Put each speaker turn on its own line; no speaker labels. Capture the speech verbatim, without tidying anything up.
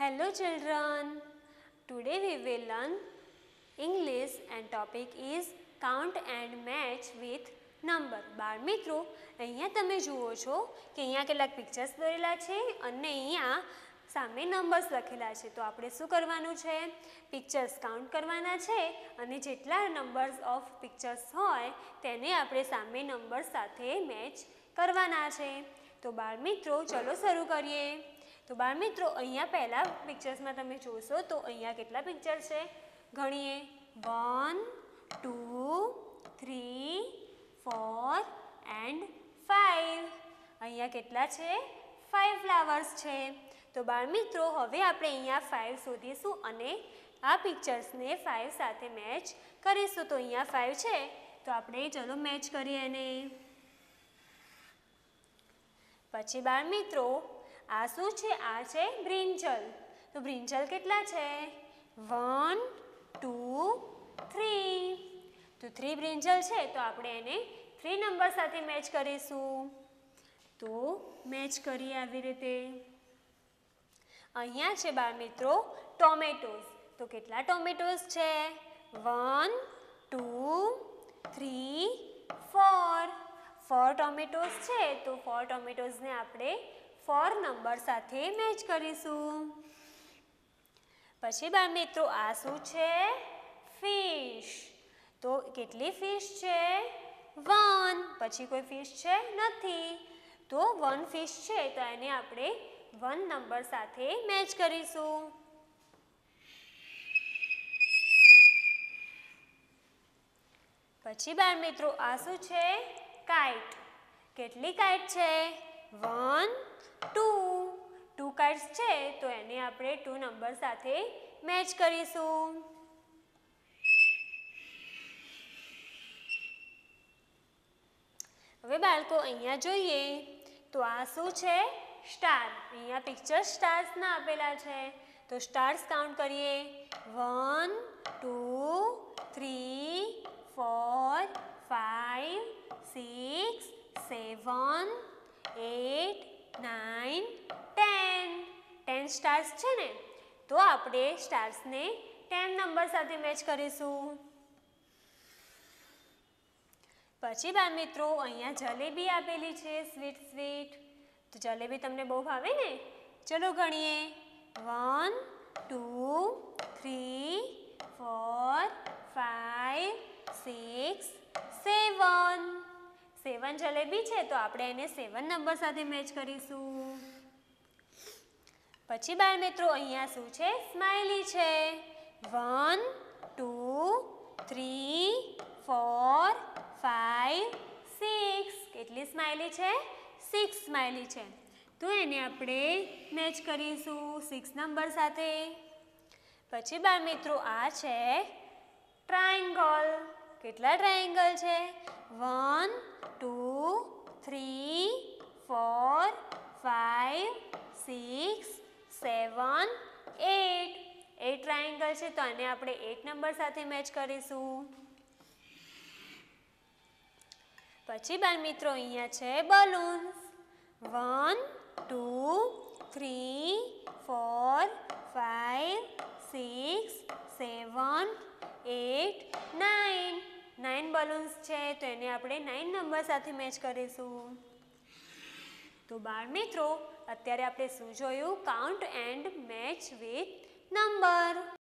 Hello children, today we will learn English and topic is count and match with number. બાળ મિત્રો અહીંયા તમે જુઓ છો કે અહીંયા કેટલાક પિક્ચર્સ દોરેલા છે અને અહીંયા સામે નંબર્સ લખેલા છે. તો આપણે શું કરવાનું છે? પિક્ચર્સ કાઉન્ટ કરવાના છે અને જેટલા નંબર્સ ઓફ પિક્ચર્સ હોય તેને આપણે સામે નંબર સાથે મેચ કરવાના છે. તો બાળ મિત્રો ચલો શરૂ કરીએ. તો બાળ મિત્રો અહીંયા પહેલા પિક્ચર્સમાં તમે જોશો તો અહીંયા કેટલા પિક્ચર છે ગણીએ. One two three four and five. અહીંયા કેટલા છે? ફાઇવ ફ્લાવર્સ છે. તો બાળ મિત્રો હવે આપણે અહીંયા ફાઇવ શોધીશું અને આ પિક્ચર્સને ફાઇવ સાથે મેચ કરીશું. તો અહીંયા ફાઇવ છે તો આપણે ચલો મેચ કરીએ એને. પછી બાળ મિત્રો આ શું છે? આ છે બ્રિંજલ. તો બ્રિંજલ કેટલા છે? One two three. તો થ્રી બ્રિંજલ છે તો આપણે એને થ્રી નંબર સાથે મેચ કરીશું. તો મેચ કરીએ આવી રીતે. અહીંયા છે બાળ મિત્રો ટોમેટોસ. તો કેટલા ટોમેટોસ છે? One two three four. Four tomatoes છે તો ફોર ટોમેટોસને આપણે ફોર નંબર સાથે મેચ કરીશું. પછી બાળ મિત્રો આ શું છે? ફિશ. તો કેટલી ફિશ છે? વન. પછી કોઈ ફિશ છે? નથી. તો વન ફિશ છે તો એને આપણે વન નંબર સાથે મેચ કરીશું. પછી બાળ મિત્રો આ શું છે? કાઇટ. કેટલી કાઇટ છે? One two. ટુ કાઇટ્સ છે તો એને આપણે ટુ નંબર સાથે મેચ કરીશું. હવે બાળકો અહીંયા જોઈએ તો આ શું છે? સ્ટાર. અહીંયા પિક્ચર સ્ટાર્સના આપેલા છે તો સ્ટાર્સ કાઉન્ટ કરીએ. One two three four five six seven eight nine ten. Ten stars છે ને તો આપણે સ્ટાર્સને ટેન નંબર સાથે મેચ કરીશું. પછી બાળ મિત્રો અહીંયા જલેબી આપેલી છે સ્વીટ સ્વીટ. તો જલેબી તમને બહુ ભાવે ને? ચલો ગણીએ. One two three four five six seven. Seven jalebi છે તો આપણે એને સેવન નંબર સાથે મેચ કરીશું. પછી બાળ મિત્રો અહીંયા શું છે? સ્માઇલી છે. One two three four five six. કેટલી સ્માઇલી છે? સિક્સ સ્માઇલી છે તો એને આપણે મેચ કરીશું સિક્સ નંબર સાથે. પછી બાળ મિત્રો આ છે ટ્રાયેંગલ. કેટલા ટ્રાયેંગલ છે? One two three four five six seven eight. Eight triangle છે તો આને આપણે એટ નંબર સાથે મેચ કરીશું. પછી બાળ મિત્રો અહીંયા છે balloons. One two three four five six seven eight nine. Nine balloons છે તો એને આપણે નાઇન નંબર સાથે મેચ કરીશું. તો બાળ મિત્રો અત્યારે આપણે શું જોયું? Count and match with number.